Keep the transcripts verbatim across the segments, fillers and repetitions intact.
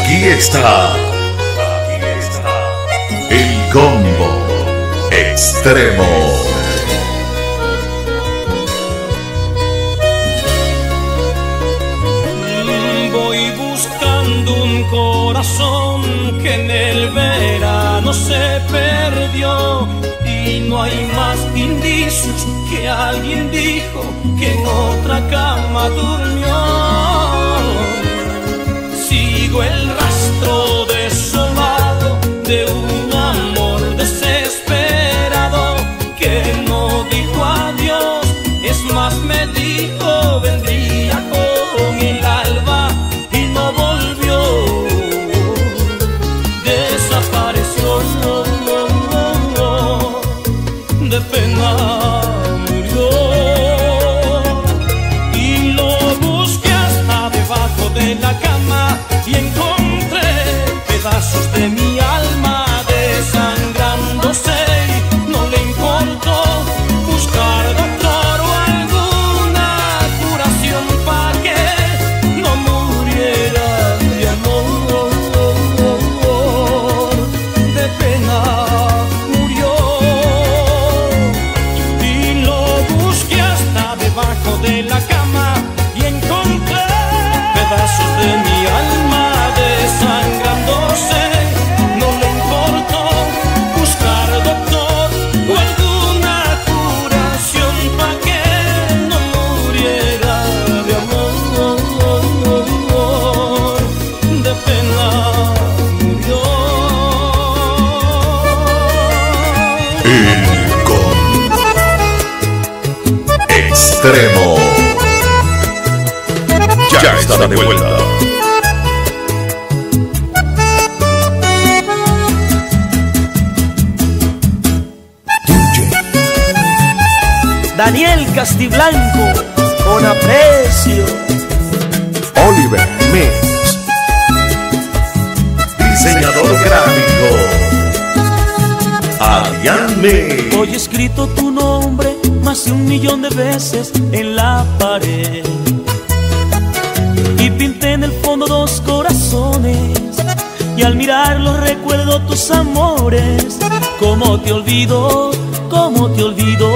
Aquí está, aquí está el combo extremo. Voy buscando un corazón que en el verano se perdió y no hay más indicios que alguien dijo que en otra cama durmió. Sigo el rastro desolado de un amor desesperado que no dijo adiós, es más me dijo vendría con el alba y no volvió, desapareció, no, no, no, no, de pena murió. Y lo busqué hasta debajo de la cama y encontré pedazos de mi alma desangrándose. No le importó buscar doctor o alguna curación para que no muriera de amor, de pena murió. Y lo busqué hasta debajo de la cama y encontré pedazos de mi alma desangrándose. No le importó buscar doctor o alguna curación para que no muriera de amor, de pena murió. El combo extremo ya está de vuelta. Daniel Castiblanco, con aprecio. Oliver Mix, diseñador gráfico Adrián Mix. Hoy he escrito tu nombre más de un millón de veces en la pared y pinté en el fondo dos corazones y al mirarlos recuerdo tus amores. Cómo te olvido, cómo te olvido.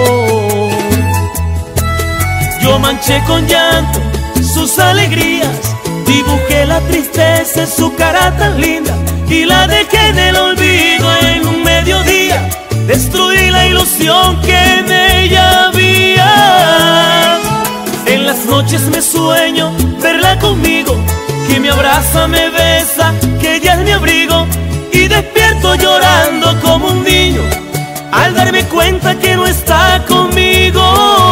Yo manché con llanto sus alegrías, dibujé la tristeza en su cara tan linda y la dejé en el olvido en un mediodía. Destruí la ilusión que en ella había. En las noches me sueño verla conmigo, que me abraza, me besa, que ella es mi abrigo, y despierto llorando como un niño al darme cuenta que no está conmigo.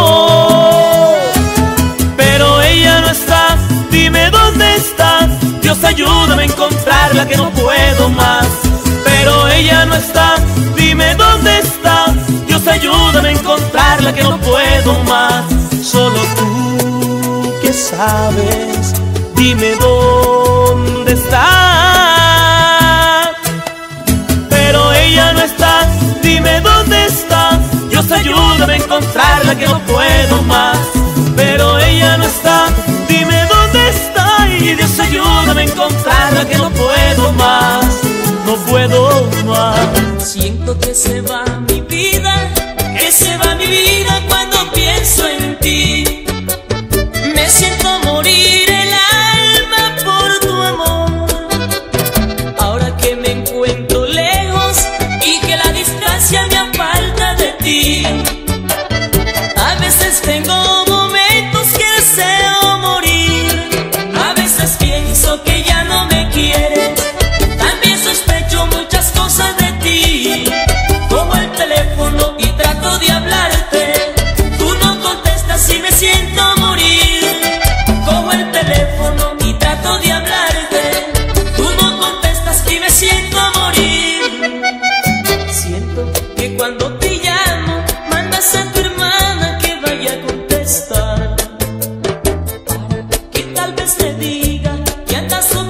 Pero ella no está, dime dónde está. Dios, ayúdame a encontrarla que no puedo más. Pero ella no está, dime dónde está. Dios, ayúdame a encontrarla que no puedo más. Solo tú que sabes, dime dónde está. Pero ella no está, dime dónde está. Dios, ayúdame a encontrarla que no puedo más. Pero ella no está, dime dónde está. Y Dios, ayúdame a encontrarla que no puedo más. No puedo más. Siento que se va mi vida, que se va mi vida cuando pienso en ti. Me siento morir el alma por tu amor. Ahora que me encuentro lejos y que la distancia me aparta de ti, a veces tengo momentos que deseo morir. A veces pienso que ya no me quieres. También sospecho muchas cosas de ti. Tomo el teléfono y trato de hablarte. Tú no contestas y me siento morir. Cojo el teléfono y trato de hablarte. Tú no contestas y me siento morir. Siento que cuando te llamo mandas a tu hermana que vaya a contestar, para que tal vez me diga que andas otra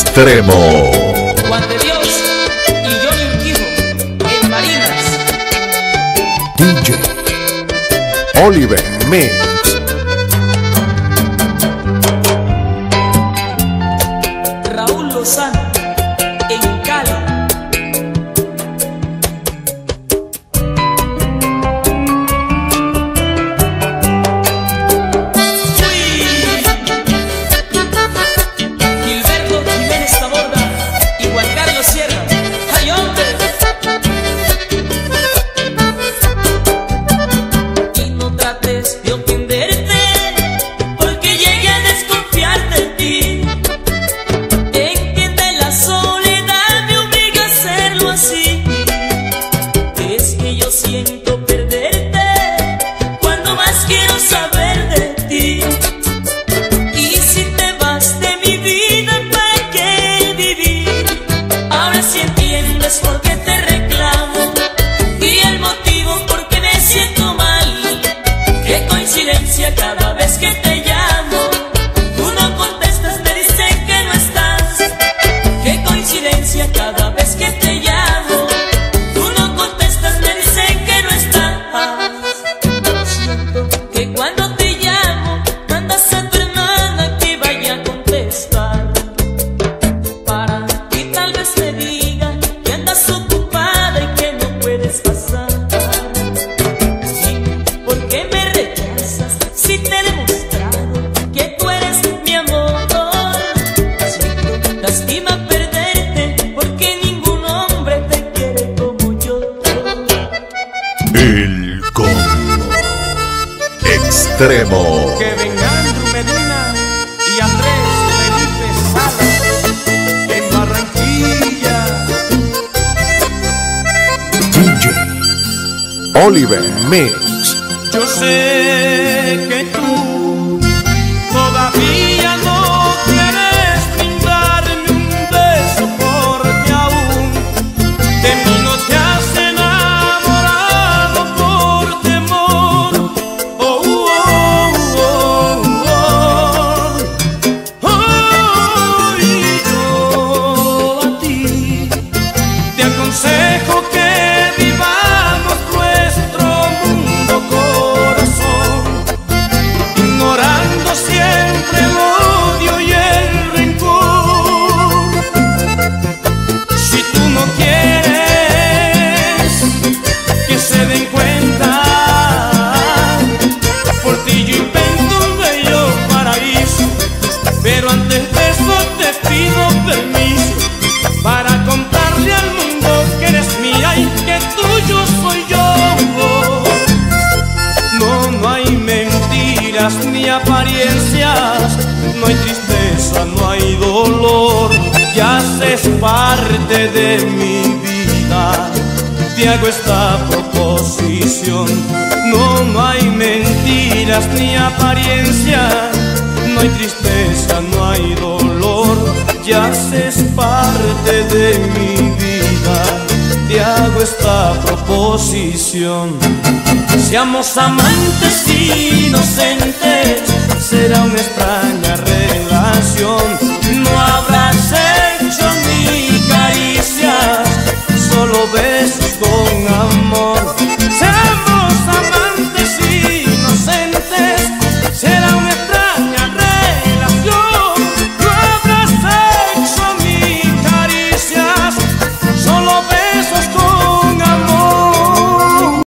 Extremo. Juan de Dios y Johnny Urquijo en Marinas. D J Oliver Mix. Raúl Lozano en Cali. Siento perderte cuando más quiero saber de ti. Y si te vas de mi vida, ¿para qué vivir? Ahora sí entiendes por qué te reclamo y el motivo por qué me siento mal. Qué coincidencia, cada vez que te llamo tú no contestas, me dicen que no estás. Qué coincidencia, cada vez que te llamo que cuando te llamo mandas a tu hermana que vaya a contestar, para que tal vez me diga que andas ocupada y que no puedes pasar. Sí, ¿por qué me rechazas si te he demostrado que tú eres mi amor? Sí, lastima perderte porque ningún hombre te quiere como yo. El combo extremo. Que vengan Medina y Andrés Felipe Salas en Barranquilla. D J Oliver Mix. Yo sé que tú todavía no quieres brindarme un beso porque aún de mí no te has enamorado por temor. Oh, oh, oh, oh, oh, oh. Y yo a ti te aconsejo que vivamos nuestro mundo, corazón, ignorando siempre el odio y el rencor. Si tú no quieres que se den cuenta, por ti yo invento un bello paraíso, pero antes de eso te pido permiso para contarle al mundo que eres mía y que tuyo soy yo. No, no hay mentiras ni apariencias, no hay tristeza, no hay dolor, ya haces parte de mi vida, te hago esta proposición. No, no hay mentiras ni apariencias, no hay tristeza, no hay dolor, ya haces parte de mi vida, te hago esta proposición. Seamos amantes inocentes, será una extraña relación,